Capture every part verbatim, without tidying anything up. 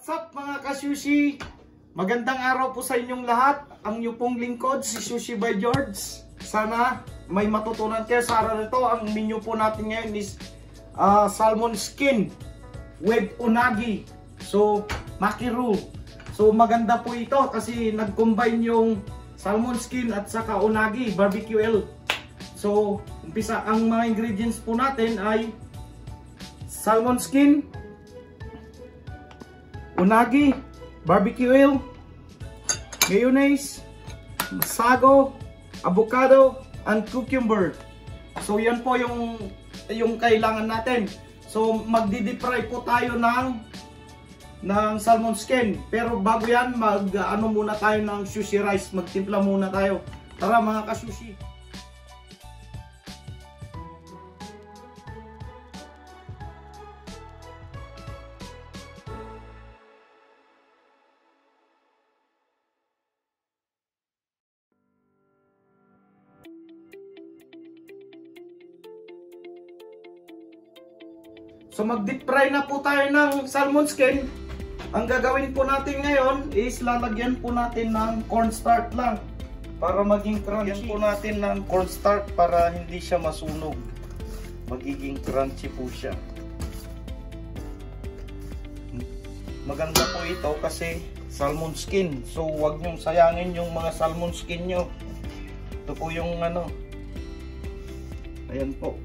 What's up mga ka-sushi? Magandang araw po sa inyong lahat. Ang inyong pong lingkod, si Sushibyjeorge. Sana may matutunan kayo sa araw nito. Ang menu po natin ngayon is uh, salmon skin with unagi. So, makiru. So, maganda po ito kasi nag-combine yung salmon skin at saka unagi, barbecue oil. So, umpisa, ang mga ingredients po natin ay salmon skin, unagi, barbecue oil, mayonnaise, sago, avocado, and cucumber. So yan po yung yung kailangan natin. So magdi-deep fry po tayo ng ng salmon skin. Pero bago yan, mag ano muna tayo ng sushi rice, magtimpla muna tayo. Tara mga ka-sushi. So mag-deep fry na po tayo ng salmon skin. Ang gagawin po natin ngayon is lalagyan po natin ng cornstarch lang para maging crunchy. Lalagyan po natin ng cornstarch para hindi siya masunog. Magiging crunchy po siya. Maganda po ito kasi salmon skin. So wag nyong sayangin yung mga salmon skin nyo. Ito po yung ano. Ayan po.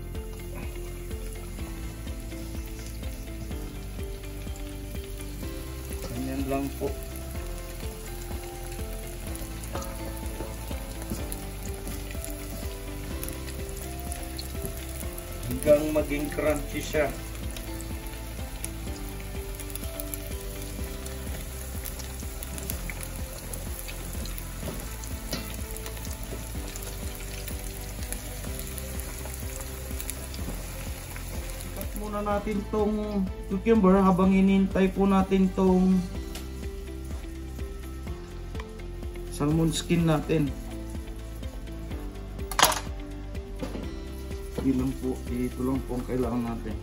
Ganyan lang po. Hanggang maging crunchy siya. Muna natin tong cucumber habang inintay po natin tong salmon skin natin. Ito lang po, ito lang po ang kailangan natin.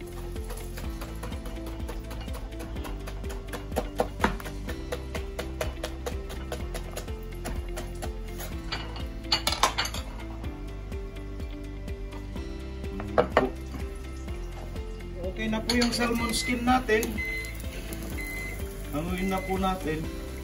Okay na po yung salmon skin natin. Haluin na po natin.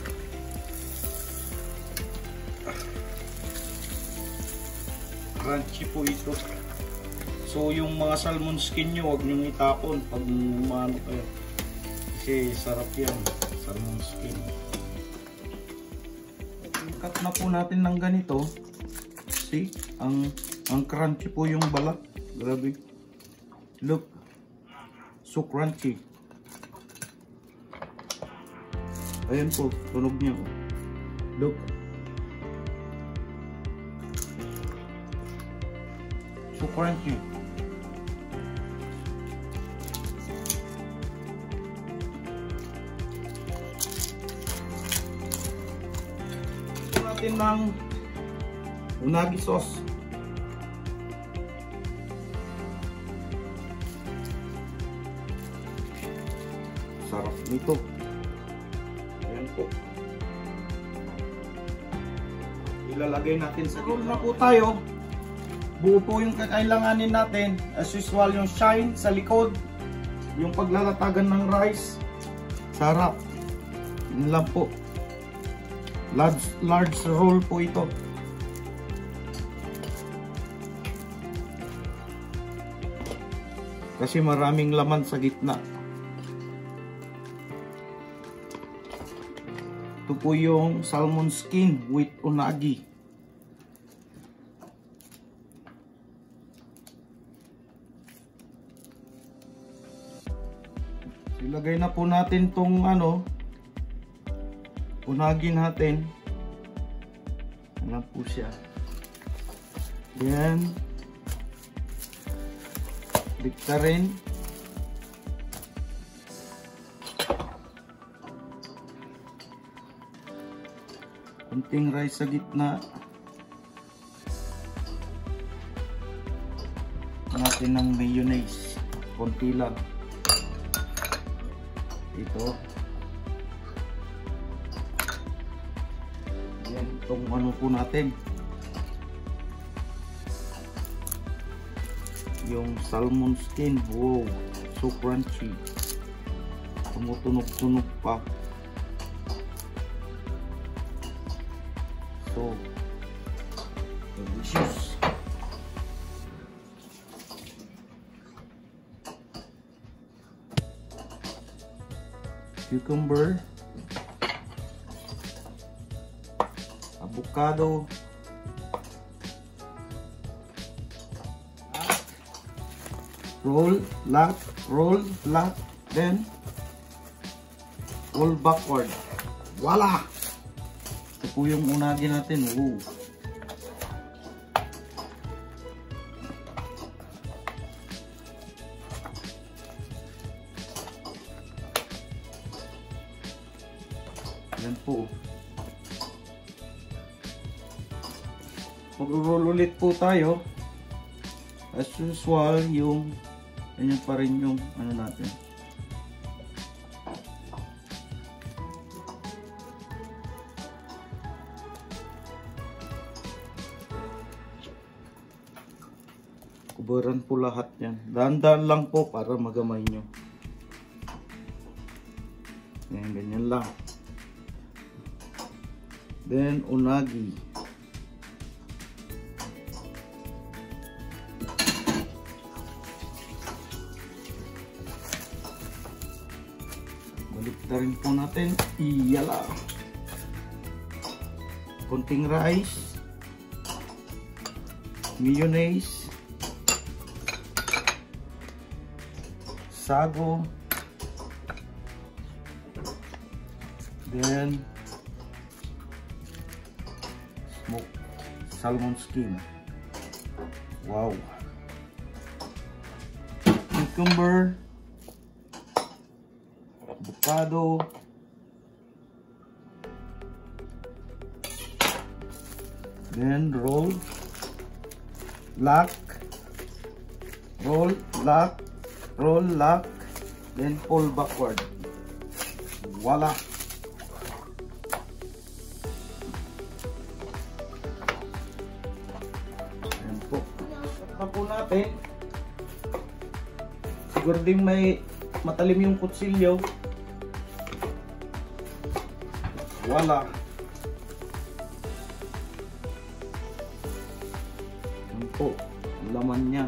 Crunchy po ito. So yung mga salmon skin nyo, huwag nyo itapon pag umano kayo. Kasi sarap yan, salmon skin. Cut na po natin ng ganito. See? Ang, ang crunchy po yung balat. Grabe. Look. So crunchy. Ayan po, tunog niya. Look. So crunchy. Ito natin ng unagi sauce. Sarap nito. Ayan po. Ilalagay natin sa roll na po tayo. Buo po yung kakailanganin natin. As usual, yung shine sa likod. Yung paglalatagan ng rice. Sarap. Yun lang po. Large, large roll po ito. Kasi maraming laman sa gitna. Ito po yung salmon skin with unagi. Ilagay na po natin tong ano, unagi natin. Ano po siya. Yan. Dikta rin. Kunting rice sa gitna. Natin ng mayonnaise. Konti lang. Ito. itong ano po natin, yung salmon skin. Wow, so crunchy, tumutunog-tunog pa, so delicious. Cucumber, avocado, roll, lock, roll, lock, then roll backward. Voila! Ito po yung unagi natin. Woo! Yan po. Mag-roll ulit po tayo. As usual, yung ganyan pa rin yung ano natin. Kubaran po lahat yan. Dahan-dahan lang po para magamay nyo. Ganyan, ganyan lang. Then, unagi. Balik na rin po natin. Iyala. Konting rice. Mayonnaise. Sago. Then, smoked salmon skin. Wow. Cucumber, avocado, then roll, lock, roll, lock, roll, lock, then pull backward. Voila. Po natin, siguro din may matalim yung kutsilyo. Wala. Yan po ang laman niya.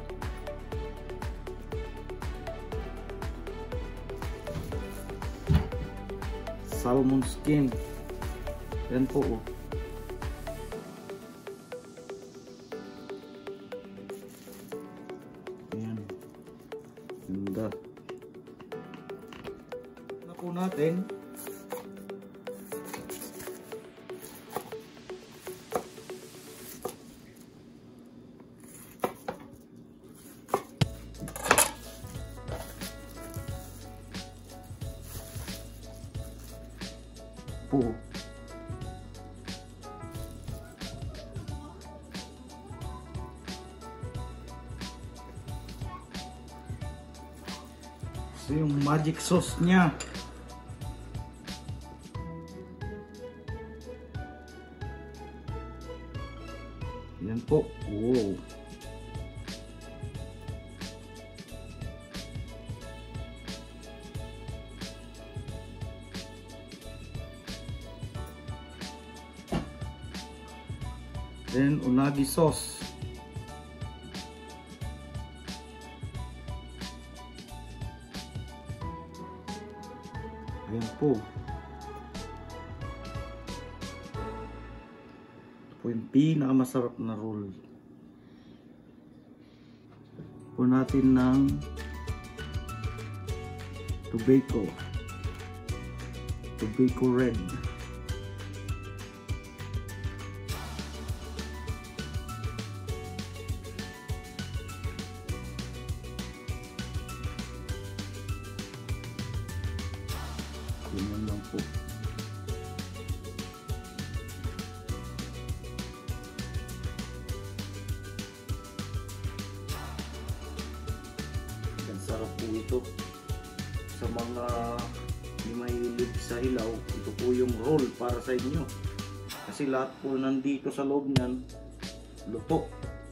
Salmon skin. Yan po oh. Ganda. Na po natin. Po. So, yung magic sauce niya. Yan po. Wow. Then, unagi sauce. Ayan po. Ito po yung pinakamasarap na roll. Po natin ng Tobeko. Tobeko red. Ganyan lang po. Ang sarap po ito. Sa mga may mahilig sa hilaw, ito po yung roll para sa inyo. Kasi kasi lahat po nandito sa loob niyan luto.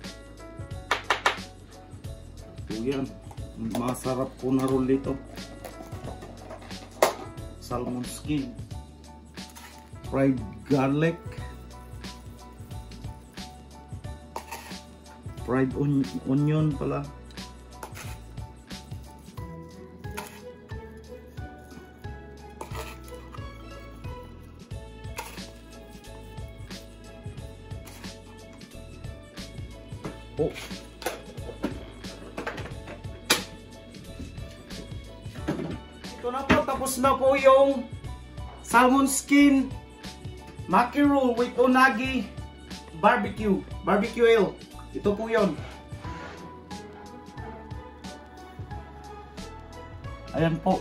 So yan, masarap po na roll dito. Salmon skin, fried garlic, fried on onion pala. Oh. Ito na po, tapos na po yung salmon skin maki roll with unagi barbecue, barbecue oil. Ito po yun. Ayan po.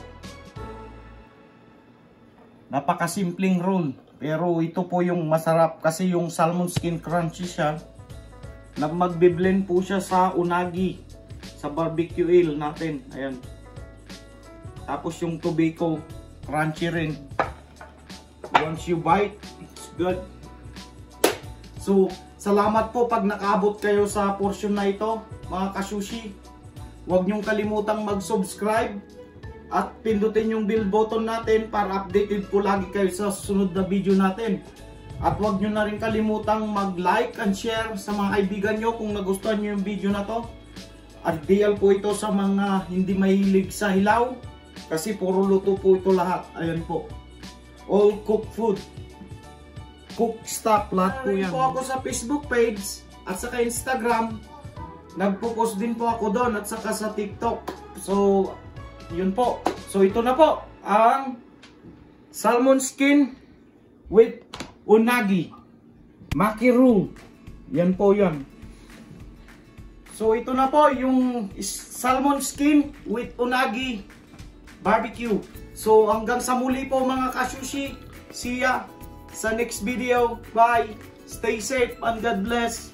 Napakasimpleng roll. Pero ito po yung masarap kasi yung salmon skin crunchy siya. Na magbe-blend po siya sa unagi, sa barbecue oil natin. Ayan. Tapos yung Tobeko, crunchy rin. Once you bite, it's good. So, salamat po pag nakaabot kayo sa portion na ito, mga ka-sushi. Huwag niyong kalimutang mag-subscribe at pindutin yung bell button natin para updated po lagi kayo sa susunod na video natin. At huwag nyo na rin kalimutang mag-like and share sa mga kaibigan nyo kung nagustuhan nyo yung video na to. Ideal po ito sa mga hindi mahilig sa hilaw kasi puro luto po ito lahat. Ayan po. All cooked food. Cooked stock, lahat po yan. Po ako sa Facebook page at saka Instagram. Nagpo-post din po ako doon at saka sa TikTok. So, yun po. So, ito na po ang salmon skin with unagi maki roll. Yan po yan. So ito na po yung salmon skin with unagi barbecue. So hanggang sa muli po mga ka-sushi. See ya sa next video. Bye. Stay safe and God bless.